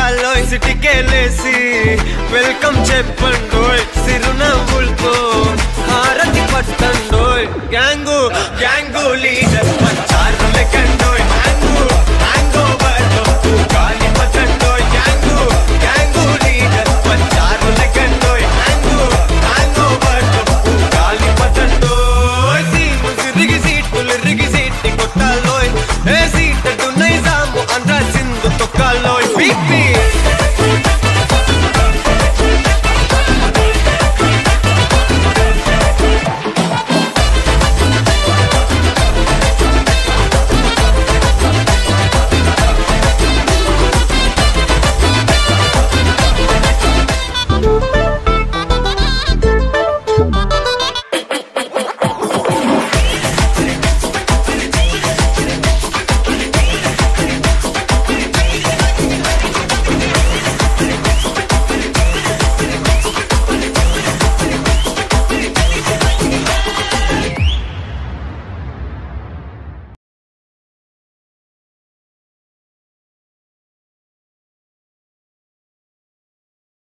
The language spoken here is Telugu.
కొట్టాలోయ్ సిటికేలేసి వెల్కమ్ చెప్పండోయ్ సిరునవ్వులతో హారతి పట్టండోయ్ గ్యాంగు గ్యాంగు లీడర్ పంచారు లెక్కండోయ్ హ్యాంగు హ్యాంగ్ ఓవర్ గాలి పట్టండోయ్ గ్యాంగు గ్యాంగు లీడర్ పంచారు లెక్కండోయ్ హ్యాంగు హ్యాంగ్ ఓవర్ గాలి పట్టండోయ్ సిరిగి సీట్ కొట్టాలోయ్ ఏ సీట్ నైజాము అంతా సింధు తొక్కాలోయ్